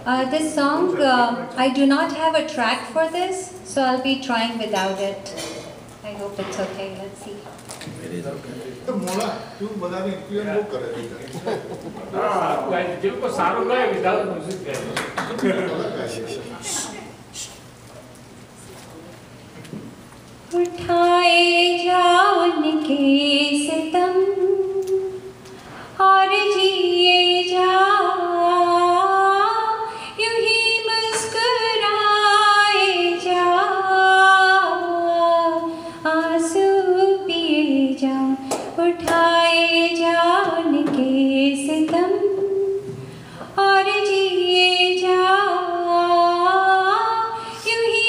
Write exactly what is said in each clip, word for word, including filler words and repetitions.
Uh, this song, uh, I do not have a track for this, so I'll be trying without it. I hope it's okay. Let's see. It is okay. उठाए जाओ उनके सितम और जिए जाओ यूं ही मुस्कुराए जाओ आंसू पिए जाओ उठाए जाओ उनके सितम और जिए जाओ यूं ही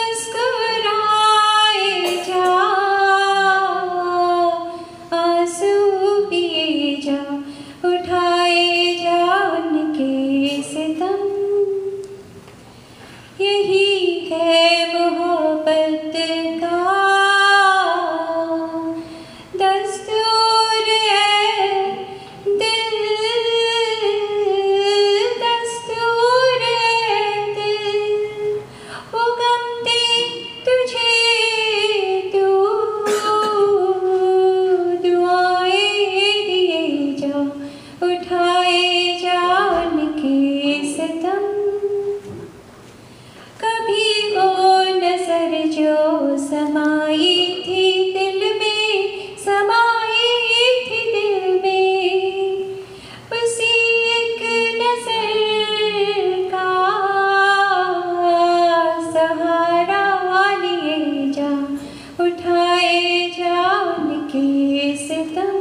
यही है मोहब्बत का दस्तूर है दिल दस्तूर है दिल वो गम दे तुझे तू दुआएं दिए जाओ उठाए जाओ उनके सितम कभी वो नजर जो समाई थी दिल में समाई थी दिल में उसी एक नजर का सहारा लिए जा उठाए जा उनके सितम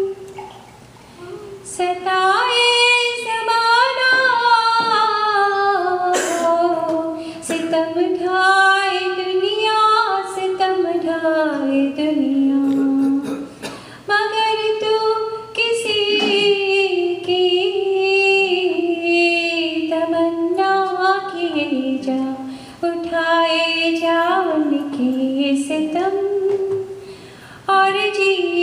सताए सितम ढाए दुनिया सितम ढाए दुनिया मगर तू किसी की तमन्ना किए जा उठाए जा उनके सितम और जी